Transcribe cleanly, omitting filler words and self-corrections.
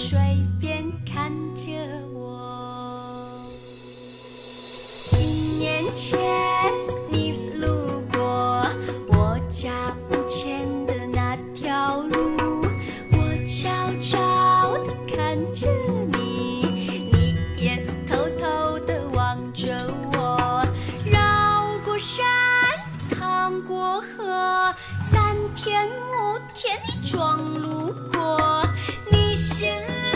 水边看着我。1年前你路过我家不前的那条路，我悄悄地看着你，你也偷偷地望着我。绕过山，趟过河，3天5天你装路过，你心里